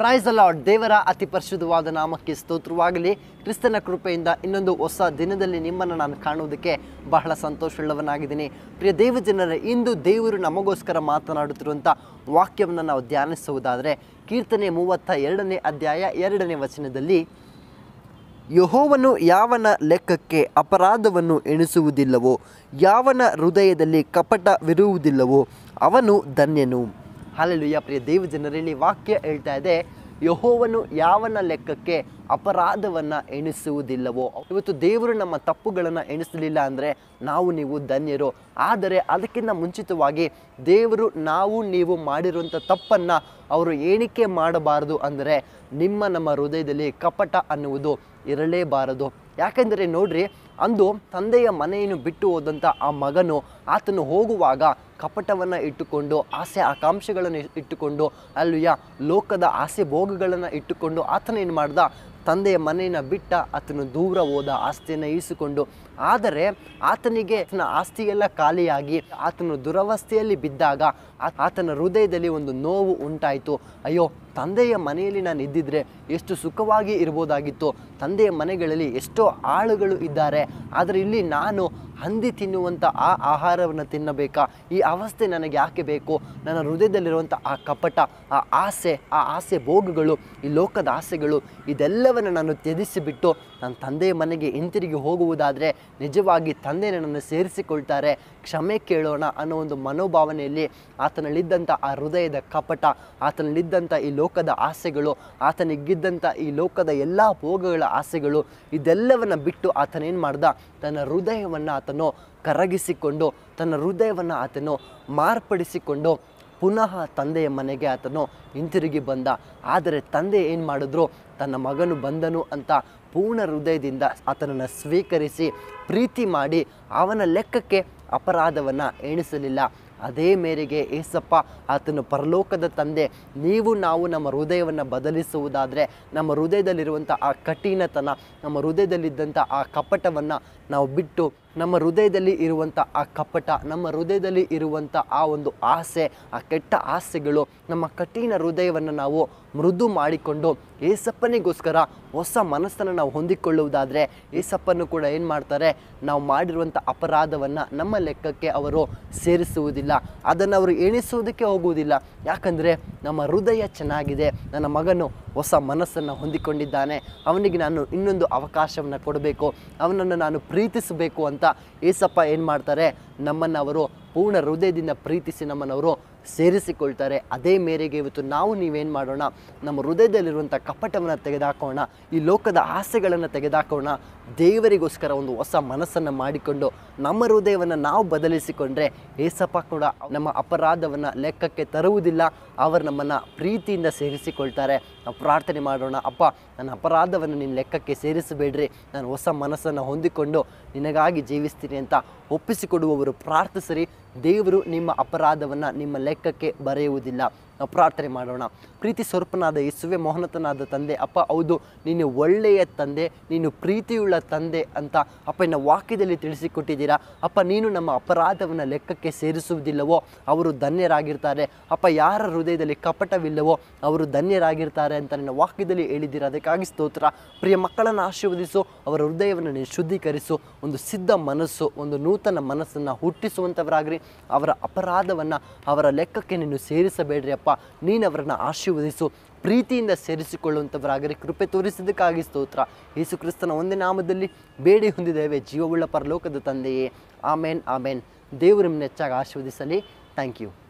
Praise the lord. ದೇವರ ಅತಿ ಪರಿಶುದ್ಧವಾದ ನಾಮಕ್ಕೆ ಸ್ತೋತ್ರವಾಗಲಿ. ಕ್ರಿಸ್ತನ ಕೃಪೆಯಿಂದ ಇನ್ನೊಂದು ಹೊಸ ದಿನದಲ್ಲಿ ನಿಮ್ಮನ್ನು ನಾನು ಕಾಣುವುದಕ್ಕೆ ಬಹಳ ಸಂತೋಷವುಳ್ಳವನಾಗಿದ್ದೀನಿ. ಪ್ರಿಯ ದೇವಜನರೇ, ಇಂದು ದೇವರು ನಮಗೋಸ್ಕರ ಮಾತನಾಡುತ್ತಿರುವಂಥ ವಾಕ್ಯವನ್ನು ನಾವು ಧ್ಯಾನಿಸುವುದಾದರೆ ಕೀರ್ತನೆ 32ನೇ ಅಧ್ಯಾಯ 2ನೇ ವಚನದಲ್ಲಿ, ಯೆಹೋವನು ಯಾವನ ಲೆಕ್ಕಕ್ಕೆ ಅಪರಾಧವನ್ನು ಎಣಿಸುವುದಿಲ್ಲವೋ, ಯಾವನ ಹೃದಯದಲ್ಲಿ ಕಪಟವಿರುವುದಿಲ್ಲವೋ ಅವನು ಧನ್ಯನು. ಹಲ್ಲೆಲೂಯಾ. ಪ್ರಿಯ ದೇವಜನರಲ್ಲಿ ವಾಕ್ಯ ಹೇಳ್ತಾ ಇದೆ, ಯೆಹೋವನು ಯಾವನ ಲೆಕ್ಕಕ್ಕೆ ಅಪರಾಧವನ್ನು ಎಣಿಸುವುದಿಲ್ಲವೋ. ಇವತ್ತು ದೇವರು ನಮ್ಮ ತಪ್ಪುಗಳನ್ನು ಎಣಿಸಲಿಲ್ಲ ಅಂದರೆ ನೀವು ಧನ್ಯರು. ಆದರೆ ಅದಕ್ಕಿಂತ ಮುಂಚಿತವಾಗಿ ದೇವರು ನೀವು ಮಾಡಿರುವಂಥ ತಪ್ಪನ್ನು ಅವರು ಎಣಿಕೆ ಮಾಡಬಾರದು. ಅಂದರೆ ನಮ್ಮ ಹೃದಯದಲ್ಲಿ ಕಪಟ ಅನ್ನುವುದು ಇರಲೇಬಾರದು. ಯಾಕೆಂದರೆ ನೋಡ್ರಿ, ಅಂದು ತಂದೆಯ ಮನೆಯನ್ನು ಬಿಟ್ಟು ಹೋದಂಥ ಆ ಮಗನು ಆತನು ಹೋಗುವಾಗ ಕಪಟವನ್ನು ಇಟ್ಟುಕೊಂಡು, ಆಸೆ ಆಕಾಂಕ್ಷೆಗಳನ್ನು ಇಟ್ಟುಕೊಂಡು, ಲೋಕದ ಆಸೆ ಭೋಗಗಳನ್ನು ಇಟ್ಟುಕೊಂಡು ಆತನೇನು ಮಾಡ್ದ, ತಂದೆಯ ಮನೆಯನ್ನು ಬಿಟ್ಟ ಆತನು ದೂರ ಹೋದ, ಆಸ್ತಿಯನ್ನು ಈಸಿಕೊಂಡು. ಆದರೆ ಆತನಿಗೆ ಆಸ್ತಿಯೆಲ್ಲ ಖಾಲಿಯಾಗಿ ಆತನು ದುರವಸ್ಥೆಯಲ್ಲಿ ಬಿದ್ದಾಗ ಆತನ ಹೃದಯದಲ್ಲಿ ಒಂದು ನೋವು ಉಂಟಾಯಿತು. ಅಯ್ಯೋ, ತಂದೆಯ ಮನೆಯಲ್ಲಿ ನಾನು ಇದ್ದಿದ್ರೆ ಎಷ್ಟು ಸುಖವಾಗಿ ಇರ್ಬೋದಾಗಿತ್ತು. ತಂದೆಯ ಮನೆಗಳಲ್ಲಿ ಎಷ್ಟೋ ಆಳುಗಳು ಇದ್ದಾರೆ, ಆದರೆ ಇಲ್ಲಿ ನಾನು ಹಂದಿ ತಿನ್ನುವಂಥ ಆ ಆಹಾರವನ್ನು ತಿನ್ನಬೇಕಾ? ಈ ಅವಸ್ಥೆ ನನಗೆ ಯಾಕೆ ಬೇಕು? ನನ್ನ ಹೃದಯದಲ್ಲಿರುವಂಥ ಆ ಕಪಟ, ಆ ಆಸೆ ಭೋಗಗಳು, ಈ ಲೋಕದ ಆಸೆಗಳು, ಇದೆಲ್ಲವನ್ನು ನಾನು ತ್ಯಜಿಸಿಬಿಟ್ಟು ನನ್ನ ತಂದೆಯ ಮನೆಗೆ ಹಿಂತಿರುಗಿ ಹೋಗುವುದಾದರೆ ನಿಜವಾಗಿ ತಂದೆ ನನ್ನನ್ನು ಸೇರಿಸಿಕೊಳ್ತಾರೆ, ಕ್ಷಮೆ ಕೇಳೋಣ ಅನ್ನೋ ಒಂದು ಮನೋಭಾವನೆಯಲ್ಲಿ ಆತನಲ್ಲಿದ್ದಂಥ ಆ ಹೃದಯದ ಕಪಟ, ಆತನಲ್ಲಿದ್ದಂಥ ಈ ಲೋಕದ ಆಸೆಗಳು, ಆತನಿಗಿದ್ದಂಥ ಈ ಲೋಕದ ಎಲ್ಲ ಭೋಗಗಳ ಆಸೆಗಳು, ಇದೆಲ್ಲವನ್ನು ಬಿಟ್ಟು ಆತನೇನು ಮಾಡ್ದ, ತನ್ನ ಹೃದಯವನ್ನು ಆತನು ಕರಗಿಸಿಕೊಂಡು, ತನ್ನ ಹೃದಯವನ್ನು ಆತನು ಮಾರ್ಪಡಿಸಿಕೊಂಡು ಪುನಃ ತಂದೆಯ ಮನೆಗೆ ಆತನು ಹಿಂತಿರುಗಿ ಬಂದ. ಆದರೆ ತಂದೆ ಏನು ಮಾಡಿದ್ರು, ತನ್ನ ಮಗನು ಬಂದನು ಅಂತ ಪೂರ್ಣ ಹೃದಯದಿಂದ ಆತನನ್ನು ಸ್ವೀಕರಿಸಿ ಪ್ರೀತಿ ಮಾಡಿ ಅವನ ಲೆಕ್ಕಕ್ಕೆ ಅಪರಾಧವನ್ನು ಎಣಿಸಲಿಲ್ಲ. ಅದೇ ಮೇರೆಗೆ ಏಸಪ್ಪ ಆತನು ಪರಲೋಕದ ತಂದೆ, ನಾವು ನಮ್ಮ ಹೃದಯವನ್ನು ಬದಲಿಸುವುದಾದರೆ, ನಮ್ಮ ಹೃದಯದಲ್ಲಿರುವಂಥ ಆ ಕಠಿಣತನ, ನಮ್ಮ ಹೃದಯದಲ್ಲಿದ್ದಂಥ ಆ ಕಪಟವನ್ನು ನಾವು ಬಿಟ್ಟು, ನಮ್ಮ ಹೃದಯದಲ್ಲಿ ಇರುವಂಥ ಆ ಕಪಟ, ನಮ್ಮ ಹೃದಯದಲ್ಲಿ ಇರುವಂಥ ಆ ಒಂದು ಆಸೆ, ಆ ಕೆಟ್ಟ ಆಸೆಗಳು, ನಮ್ಮ ಕಠಿಣ ಹೃದಯವನ್ನು ನಾವು ಮೃದು ಮಾಡಿಕೊಂಡು ಏಸಪ್ಪನಿಗೋಸ್ಕರ ಹೊಸ ಮನಸ್ಸನ್ನು ನಾವು ಹೊಂದಿಕೊಳ್ಳುವುದಾದರೆ ಏಸಪ್ಪನ್ನು ಕೂಡ ಏನು ಮಾಡ್ತಾರೆ, ನಾವು ಮಾಡಿರುವಂಥ ಅಪರಾಧವನ್ನು ನಮ್ಮ ಲೆಕ್ಕಕ್ಕೆ ಅವರು ಸೇರಿಸುವುದಿಲ್ಲ, ಅದನ್ನು ಅವರು ಎಣಿಸುವುದಕ್ಕೆ ಹೋಗುವುದಿಲ್ಲ. ಯಾಕಂದರೆ ನಮ್ಮ ಹೃದಯ ಚೆನ್ನಾಗಿದೆ, ನನ್ನ ಮಗನು ಹೊಸ ಮನಸ್ಸನ್ನು ಹೊಂದಿಕೊಂಡಿದ್ದಾನೆ, ಅವನಿಗೆ ನಾನು ಇನ್ನೊಂದು ಅವಕಾಶವನ್ನು ಕೊಡಬೇಕು, ಅವನನ್ನು ನಾನು ಪ್ರೀತಿಸಬೇಕು ಅಂತ ಏಸಪ್ಪ ಏನು ಮಾಡ್ತಾರೆ, ನಮ್ಮನ್ನು ಅವರು ಪೂರ್ಣ ಹೃದಯದಿಂದ ಪ್ರೀತಿಸಿ ನಮ್ಮನ್ನವರು ಸೇರಿಸಿಕೊಳ್ತಾರೆ. ಅದೇ ಮೇರೆಗೆ ಇವತ್ತು ನೀವೇನು ಮಾಡೋಣ, ನಮ್ಮ ಹೃದಯದಲ್ಲಿರುವಂಥ ಕಪಟವನ್ನು ತೆಗೆದುಹಾಕೋಣ, ಈ ಲೋಕದ ಆಸೆಗಳನ್ನು ತೆಗೆದುಹಾಕೋಣ, ದೇವರಿಗೋಸ್ಕರ ಒಂದು ಹೊಸ ಮನಸ್ಸನ್ನು ಮಾಡಿಕೊಂಡು ನಮ್ಮ ಹೃದಯವನ್ನು ನಾವು ಬದಲಿಸಿಕೊಂಡ್ರೆ ಏಸಪ್ಪ ಕೂಡ ನಮ್ಮ ಅಪರಾಧವನ್ನು ಲೆಕ್ಕಕ್ಕೆ ತರುವುದಿಲ್ಲ, ಅವರು ನಮ್ಮನ್ನು ಪ್ರೀತಿಯಿಂದ ಸೇರಿಸಿಕೊಳ್ತಾರೆ. ನಾವು ಪ್ರಾರ್ಥನೆ ಮಾಡೋಣ. ಅಪ್ಪ, ನನ್ನ ಅಪರಾಧವನ್ನು ನಿನ್ನ ಲೆಕ್ಕಕ್ಕೆ ಸೇರಿಸಬೇಡ್ರಿ, ನಾನು ಹೊಸ ಮನಸ್ಸನ್ನು ಹೊಂದಿಕೊಂಡು ನಿನಗಾಗಿ ಜೀವಿಸ್ತೀನಿ ಅಂತ ಒಪ್ಪಿಸಿಕೊಡುವವರು ಪ್ರಾರ್ಥಿಸಿರಿ. ದೇವರು ನಿಮ್ಮ ಅಪರಾಧವನ್ನು ನಿಮ್ಮ ಲೆಕ್ಕಕ್ಕೆ ಬರೆಯುವುದಿಲ್ಲ. ನಾವು ಪ್ರಾರ್ಥನೆ ಮಾಡೋಣ. ಪ್ರೀತಿ ಸ್ವರೂಪನಾದ ಯೇಸುವೆ, ಮೋಹನತನಾದ ತಂದೆ, ಅಪ್ಪ ಹೌದು, ನೀನು ಒಳ್ಳೆಯ ತಂದೆ, ನೀನು ಪ್ರೀತಿಯುಳ್ಳ ತಂದೆ ಅಂತ ಅಪ್ಪ ಇನ್ನು ವಾಕ್ಯದಲ್ಲಿ ತಿಳಿಸಿಕೊಟ್ಟಿದ್ದೀರಾ. ಅಪ್ಪ, ನೀನು ನಮ್ಮ ಅಪರಾಧವನ್ನು ಲೆಕ್ಕಕ್ಕೆ ಸೇರಿಸುವುದಿಲ್ಲವೋ ಅವರು ಧನ್ಯರಾಗಿರ್ತಾರೆ. ಅಪ್ಪ, ಯಾರ ಹೃದಯದಲ್ಲಿ ಕಪಟವಿಲ್ಲವೋ ಅವರು ಧನ್ಯರಾಗಿರ್ತಾರೆ ಅಂತ ನಿನ್ನ ವಾಕ್ಯದಲ್ಲಿ ಹೇಳಿದ್ದೀರಾ. ಅದಕ್ಕಾಗಿ ಸ್ತೋತ್ರ. ಪ್ರಿಯ ಮಕ್ಕಳನ್ನು ಆಶೀರ್ವದಿಸು, ಅವರ ಹೃದಯವನ್ನು ನೀನು ಶುದ್ಧೀಕರಿಸು, ಒಂದು ಸಿದ್ಧ ಮನಸ್ಸು, ಒಂದು ನೂತನ ಮನಸ್ಸನ್ನು ಹುಟ್ಟಿಸುವಂಥವರಾಗ್ರಿ. ಅವರ ಅಪರಾಧವನ್ನು ಅವರ ಲೆಕ್ಕಕ್ಕೆ ನೀನು ಸೇರಿಸಬೇಡ್ರಿ ಅಪ್ಪ, ನೀನು ಅವರನ್ನು ಆಶೀರ್ವದಿಸು, ಪ್ರೀತಿಯಿಂದ ಸೇರಿಸಿಕೊಳ್ಳುವಂಥವರಾಗಲಿ. ಕೃಪೆ ತೋರಿಸಿದ್ದಕ್ಕಾಗಿ ಸ್ತೋತ್ರ. ಯೇಸು ಕ್ರಿಸ್ತನ ಒಂದೇ ನಾಮದಲ್ಲಿ ಬೇಡಿ ಹೊಂದಿದ್ದೇವೆ, ಜೀವವುಳ್ಳ ಪರಲೋಕದ ತಂದೆಯೇ. ಆಮೇನ್, ಆಮೇನ್. ದೇವರು ನಿಮ್ಮನ್ನು ಹೆಚ್ಚಾಗಿ ಆಶೀರ್ವದಿಸಲಿ. Thank you.